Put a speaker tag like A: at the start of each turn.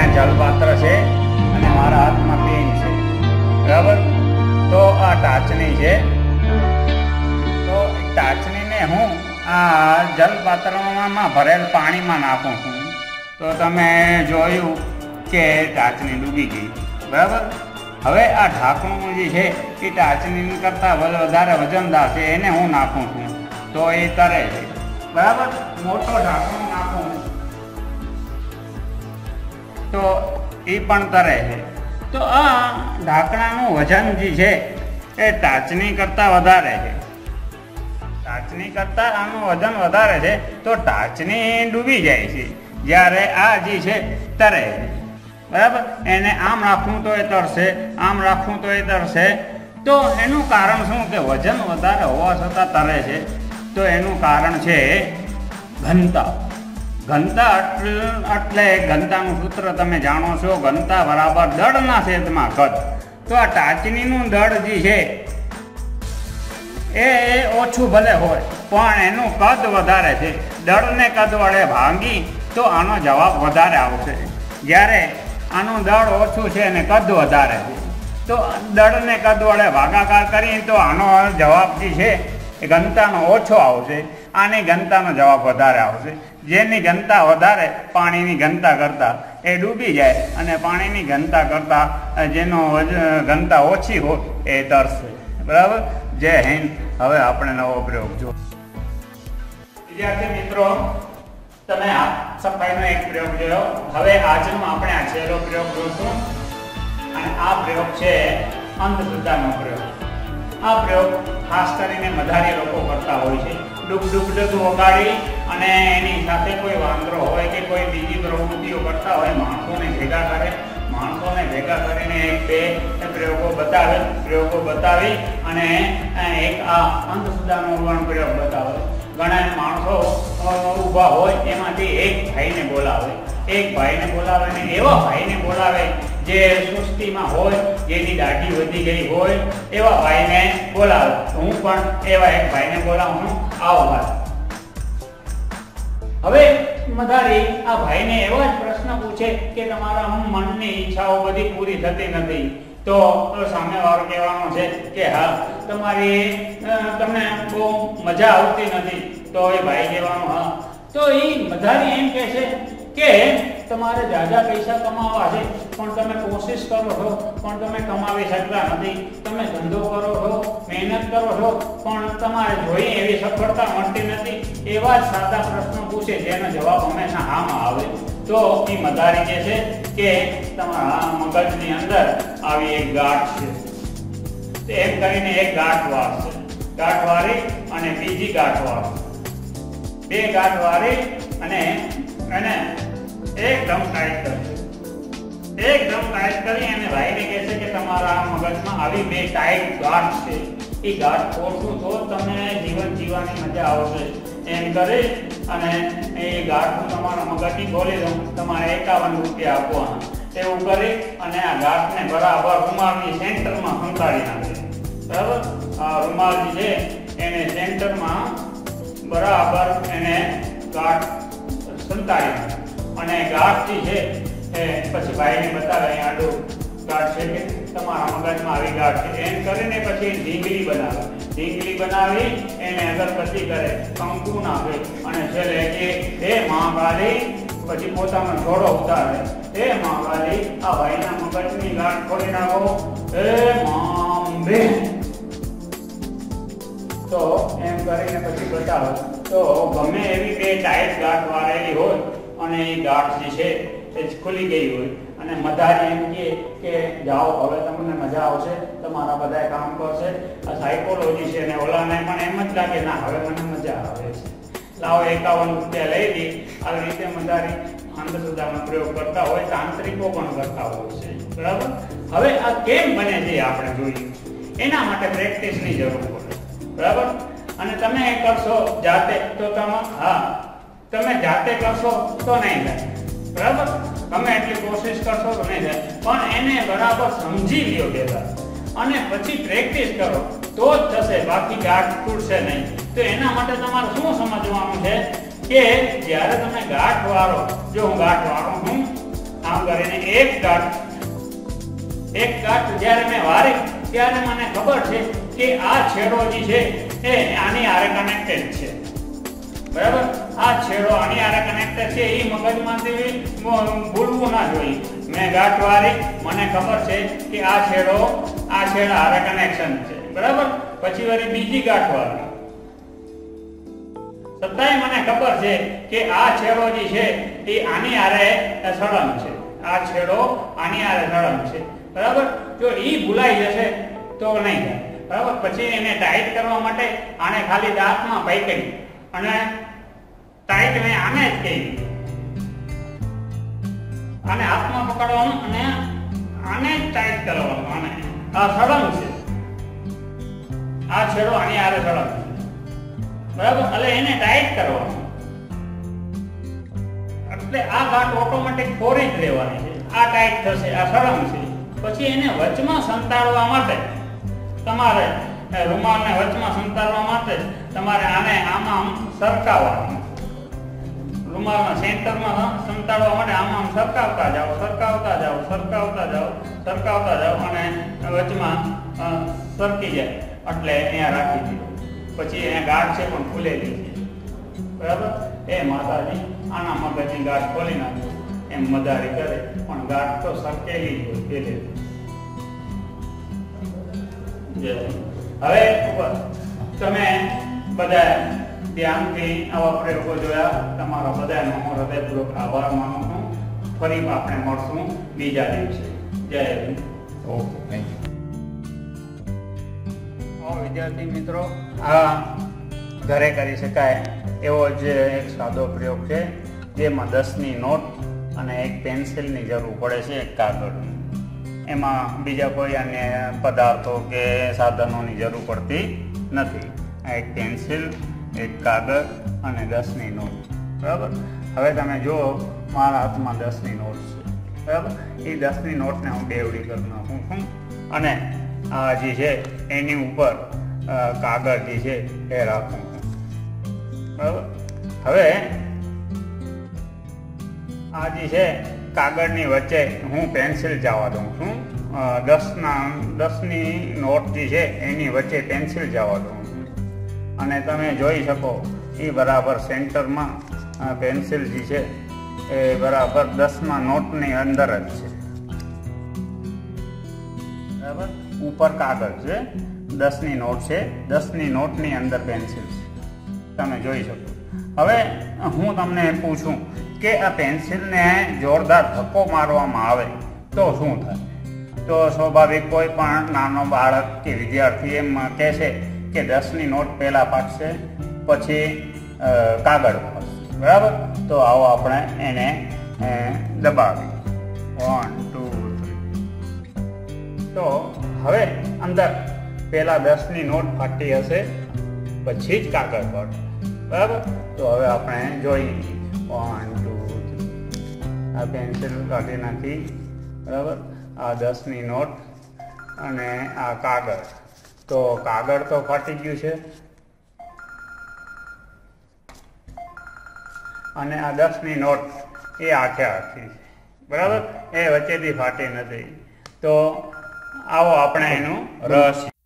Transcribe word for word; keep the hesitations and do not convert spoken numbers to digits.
A: અહીંયા જલપાત્ર છે અને મારા હાથમાં પેન છે, બરાબર। તો આ ટાચણી છે, તો ટાચણીને હું આ જલપાત્રમાં ભરેલ પાણીમાં નાખું છું, તો તમે જોયું કે ટાચણી ડૂબી ગઈ, બરાબર। હવે આ ઢાંકણું જે છે એ ટાચણી કરતાં વધારે વજનદાર છે, એને હું નાખું છું તો એ તરે છે, બરાબર। મોટો ઢાંકણું નાખું તો એ પણ તરે છે। તો આ ઢાંકણાનું વજન જે છે એ ટાચણી કરતાં વધારે છે, ટાચણી કરતાં આનું વજન વધારે છે, તો ટાચણી ડૂબી જાય છે જ્યારે આ જે છે તરે છે, બરાબર। એને આમ રાખવું તો એ તરશે, આમ રાખવું તો એ તરશે। તો એનું કારણ શું કે વજન વધારે હોવા છતાં તરે છે, તો એનું કારણ છે ઘનતા। ઘનતા એટલે ઘનતાનું સૂત્ર તમે જાણો છો, ઘનતા બરાબર દળના છેદમાં કદ। તો આ ટાચણીનું દળ જે છે એ ઓછું ભલે હોય પણ એનું કદ વધારે છે, દળને કદ વડે ભાંગી તો આનો જવાબ વધારે આવશે। જ્યારે આનું દળ ઓછું છે અને કદ વધારે છે, તો દળને કદ વડે ભાગાકાર કરીએ તો આનો જવાબ જે છે એ ઘનતાનો ઓછો આવશે, આની ઘનતાનો જવાબ વધારે આવશે। જેની ઘનતા વધારે પાણીની ઘનતા કરતાં એ ડૂબી જાય અને પાણીની ઘનતા કરતાં જેનો ઘનતા ઓછી હોય એ તરશે, બરાબર। જય હિન્દ। હવે આપણે નવો પ્રયોગ જો વિદ્યાર્થી મિત્રો, તમે આ સફાઈનો એક પ્રયોગ જોયો। હવે આજનો આપણે આ છેલ્લો પ્રયોગ જોઈશું અને આ પ્રયોગ છે અંધશ્રદ્ધાનો પ્રયોગ। આ પ્રયોગ ખાસ કરીને મધારી લોકો કરતા હોય છે, ડૂબ ડૂબ ડૂબ વગાડી અને એની સાથે કોઈ વાંદરો હોય કે કોઈ બીજી પ્રવૃત્તિઓ કરતા હોય, માણસોને ભેગા કરે, માણસોને ભેગા કરીને એક બે પ્રયોગો બતાવે, પ્રયોગો બતાવી અને એક આ અંધશ્રદ્ધાનો પણ પ્રયોગ બતાવે। ઘણા માણસો ઊભા હોય, એમાંથી એક ભાઈને બોલાવે, એક ભાઈને બોલાવે ને એવા ભાઈને બોલાવે જે સુસ્તીમાં હોય, જેની દાઢી વધી ગઈ હોય, એવા ભાઈને બોલાવે। હું પણ એવા એક ભાઈને બોલાવું છું, આવો ભાઈ। હવે મધારી આ ભાઈને એવો જ પ્રશ્ન પૂછે કે તમારા હું મનની ઈચ્છાઓ બધી પૂરી થતી નથી, તો સામેવાળો કહેવાનો છે કે હા તમારી તમને બહુ મજા આવતી નથી, તો એ ભાઈ કહેવાનું હા। તો એ મધારી એમ કહે છે કે તમારે જાજા પૈસા કમાવા છે પણ તમે કોશિશ કરો છો પણ તમે કમાવી શકતા નથી, તમે ધંધો કરો છો, મહેનત કરો છો પણ તમારે જોઈએ એવી સફળતા મળતી નથી, એવા જ સાદા પ્રશ્નો પૂછે જેનો જવાબ હંમેશા હામાં આવે। તો એ મધારી કહે છે કે તમારા મગજની અંદર આવી એક ગાંઠ છે, એમ કરીને એક ગાંઠ વાળશે, ગાંઠ વાળી અને બીજી ગાંઠ વાળશે, બે ગાંઠ વાળી અને અને એકદમ ટાઈટ કરશે, એકદમ ટાઈટ કરી અને ભાઈને કહે છે કે તમારા મગજમાં આવી બે ટાઈટ ગાંઠ છે, એ ગાંઠ ખોલશું તો તમને જીવન જીવવાની મજા આવશે, એમ કરી અને એ ગાંઠ તમારા મગજની ખોલી દઉં, તમારે એકાવન રૂપિયા આપવાના, એવું કરી અને આ ગાંઠને બરાબર રૂમાલની સેન્ટરમાં સંતાડી નાખે, બરાબર। આ રૂમાલ જે છે એને સેન્ટરમાં બરાબર એને ગાંઠ સંતાડી નાખે અને ગાંઠ જે છે એ પછી ભાઈને બતાવે અહીંયા આડું ગાંઠ છે કે તમારા મગજમાં આવી ગાંઠ છે, એમ કરીને પછી ઢીંગલી બનાવે, ઢીંગલી બનાવી એને અગરબત્તી કરે, કંકુ નાખે અને છેલ્લે કે હે મહાકાળી, પછી પોતાનો જોડો ઉતારે, હે મહાકાળી આ ભાઈના મગજની ગાંઠ ખોલી નાખો, હે મામ્બે, તો એમ કરીને પછી બતાવે। તો ગમે એવી બે ટાઈટ ગાંઠ વાળેલી હોય અને એ ગાંઠ જે છે એ ખુલી ગઈ હોય અને મધારી એમ કહે કે જાઓ હવે તમને મજા આવશે, તમારા બધા કામ કરશે। આ સાયકોલોજી છે ને ઓલાને પણ એમ જ લાગે ના હવે મને મજા આવે છે, લાવો એકાવન રૂપિયા લઈ દી। આવી રીતે મધારી અંધશ્રદ્ધાનો પ્રયોગ કરતા હોય, તાંત્રિકો પણ કરતા હોય છે, બરાબર। હવે આ કેમ બને છે આપણે જોઈએ, એના માટે પ્રેક્ટિસની જરૂર પડે, બરાબર। અને તમે એ કરશો જાતે તો તમે હા તમે જાતે કરશો તો નહીં થાય, બરાબર। તમે એટલી કોશિશ કરશો તો નહીં થાય, પણ એને બરાબર સમજી લ્યો પહેલા અને પછી પ્રેક્ટિસ કરો તો જ થશે, બાકી ગાંઠ તૂટશે નહીં। તો એના માટે તમારે શું સમજવાનું છે કે જ્યારે તમે ગાંઠ વાળો, જો હું ગાંઠ વાળો હું આમ કરીને એક ગાંઠ એક ગાંઠ જ્યારે મેં વારી ત્યારે મને ખબર છે કે આ છેડો જે છે એ આની હારે કનેક્ટેડ છે, બરાબર. આ છેડો આની હારે કનેક્ટેડ છે એ મગજમાંથી ભૂલવું ના જોઈએ. મેં ગાંઠ વારી, મને ખબર છે કે આ છેડો આ છેડા હારે કનેક્શન છે, બરાબર. પછી વળી બીજી ગાંઠ વારી, છતાંય મને ખબર છે કે આ છેડો જે છે એ આની હારે સળંગ છે, આ છેડો આની હારે સળંગ છે, બરાબર. જો ઈ ભૂલાઈ જશે તો નહીં થાય, બરાબર. પછી એને ટાઈટ કરવા માટે આને ખાલી દાંતમાં પકડી અને ટાઈટ મેં આને જ કહી, આને હાથમાં પકડવાનું અને આને જ ટાઈટ કરવાનું. આને આ સળંગ છે, આ છેડો આની હારે સળંગ છે, બરાબર. એટલે એને ટાઈટ કરવાનું, એટલે આ ગાંઠ ઓટોમેટિક ફોરી જ લેવાની છે. આ ટાઈટ થશે, આ સળંગ છે. પછી એને વચમાં સંતાડવા માટે તમારે રૂમાલને વચમાં સંતાડવા માટે તમારે આને આમાં સરકાવવાનું. રૂમાલના સેન્ટરમાં સંતાડવા માટે આમાં સરકાવતા જાઓ, સરકાવતા જાઓ, સરકાવતા જાઓ, સરકાવતા જાઓ અને વચમાં સરકી જાય એટલે અહીંયા રાખી દીધો. પછી અહીંયા ગાંઠ છે પણ ખુલેલી છે, બરાબર. એ માતાજી આના મગજની ગાંઠ ખોલી નાખો એમ મદારી કરે, પણ ગાંઠ તો સરકેલી જ હોય પહેલેથી. હવે તમે બધા ધ્યાનથી આવા પ્રયોગો જોયા. તમારા બધાનો હું હૃદયપૂર્વક આભાર માનું છું. ફરી આપણે મળશું બીજા દિવસે. જય હિન્દ.
B: Okay, thank you.
A: વિદ્યાર્થી મિત્રો, આ ઘરે કરી શકાય એવો જ એક સાદો પ્રયોગ છે, જેમાં દસની નોટ અને એક પેન્સિલની જરૂર પડે છે, એક કાગળની. એમાં બીજા કોઈ અન્ય પદાર્થો કે સાધનોની જરૂર પડતી નથી. આ એક પેન્સિલ, એક કાગળ અને દસની નોટ, બરાબર. હવે તમે જુઓ, મારા હાથમાં દસની નોટ છે, બરાબર. એ દસની નોટને હું બેવડી કરી નાખું છું અને આ જે છે એની ઉપર કાગળ જે છે એ રાખું છું, બરાબર. હવે આ જે છે કાગળની વચ્ચે હું પેન્સિલ જવા દઉં છું. દસના દસની નોટ જે છે એની વચ્ચે પેન્સિલ જવા દઉં છું અને તમે જોઈ શકો એ બરાબર સેન્ટરમાં પેન્સિલ જે છે એ બરાબર દસના નોટની અંદર જ છે, બરાબર. ઉપર કાગળ છે, દસની નોટ છે, દસની નોટની અંદર પેન્સિલ છે, તમે જોઈ શકો. હવે હું તમને પૂછું કે આ પેન્સિલને જોરદાર ધક્કો મારવામાં આવે તો શું થાય? તો સ્વાભાવિક કોઈ પણ નાનો બાળક કે વિદ્યાર્થી એમ કહેશે કે દસની નોટ પહેલાં ફાટશે, પછી કાગળ ફાટશે, બરાબર. તો આવો આપણે એને દબાવી, વન ટુ થ્રી. તો હવે અંદર પહેલાં દસની નોટ ફાટી હશે, પછી જ કાગળ ફાટશે, બરાબર. તો હવે આપણે જોઈએ, વન ટુ થ્રી. આ પેન્સિલ કાઢી નાખી, બરાબર. આ દસની નોટ અને આ કાગળ. તો કાગળ તો ફાટી ગયું છે અને આ દસની નોટ એ આખે આખી છે, બરાબર. એ વચ્ચેથી ફાટી નથી. તો આવો આપણે એનું રસ